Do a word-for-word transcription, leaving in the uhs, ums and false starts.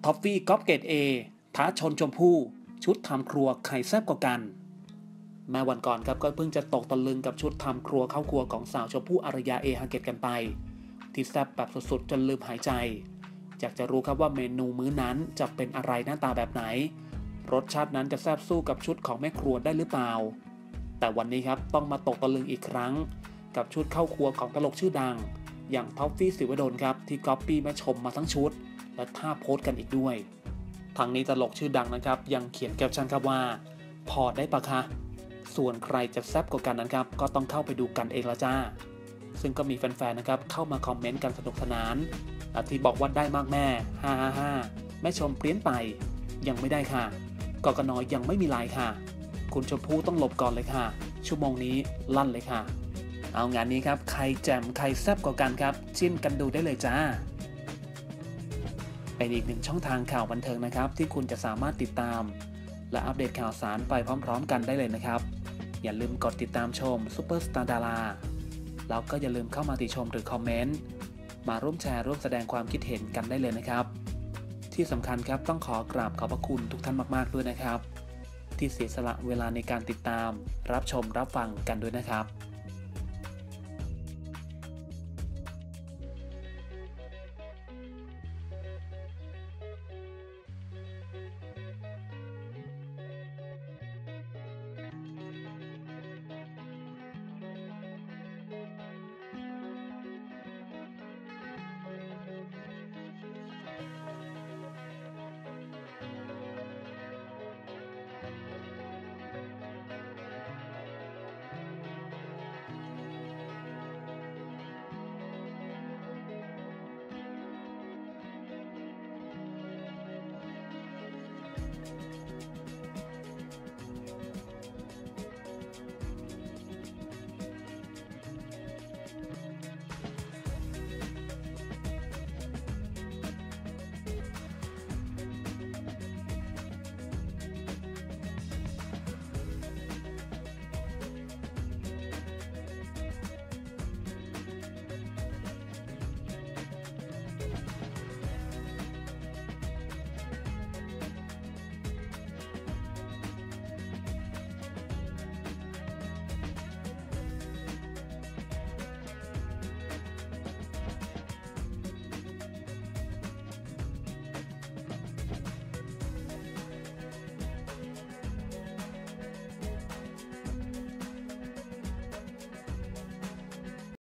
ท็อฟฟี่ก๊อปเกรดเอท้าชนชมพู่ชุดทำครัวใครแซ่บกว่ากันแม้วันก่อนครับก็เพิ่งจะตกตะลึงกับชุดทำครัวเข้าครัวของสาวชมพู่อารยาเอฮาเกตกันไปที่แซ่บแบบสุดๆจนลืมหายใจอยากจะรู้ครับว่าเมนูมื้อนั้นจะเป็นอะไรหน้าตาแบบไหนรสชาตินั้นจะแซ่บสู้กับชุดของแม่ครัวได้หรือเปล่าแต่วันนี้ครับต้องมาตกตะลึงอีกครั้งกับชุดเข้าครัวของตลกชื่อดังอย่างท็อฟฟี่ศิวดลครับที่ก๊อปปี้แม่ชมมาทั้งชุดและท่าโพสกันอีกด้วยทางนี้ตลกชื่อดังนะครับยังเขียนแคปชั่นครับว่าพอได้ปะคะส่วนใครจะแซ่บกว่ากันนั้นครับก็ต้องเข้าไปดูกันเองละจ้าซึ่งก็มีแฟนๆนะครับเข้ามาคอมเมนต์กันสนุกสนานอาทิบอกว่าได้มากแม่ฮ่าฮ่าฮ่าแม่ชมเปลี่ยนไปยังไม่ได้ค่ะกกนยังไม่มีลายค่ะคุณชมพู่ต้องหลบก่อนเลยค่ะชั่วโมงนี้ลั่นเลยค่ะเอางานนี้ครับใครแจ่มใครแซ่บกว่ากันครับจิ้นกันดูได้เลยจ้าเป็นอีกหนึ่งช่องทางข่าวบันเทิงนะครับที่คุณจะสามารถติดตามและอัปเดตข่าวสารไปพร้อมๆกันได้เลยนะครับอย่าลืมกดติดตามชมซุปเปอร์สตาร์ดาราแล้วก็อย่าลืมเข้ามาติชมหรือคอมเมนต์มาร่วมแชร์ร่วมแสดงความคิดเห็นกันได้เลยนะครับที่สำคัญครับต้องขอกราบขอบพระคุณทุกท่านมากๆด้วยนะครับที่เสียสละเวลาในการติดตามรับชมรับฟังกันด้วยนะครับ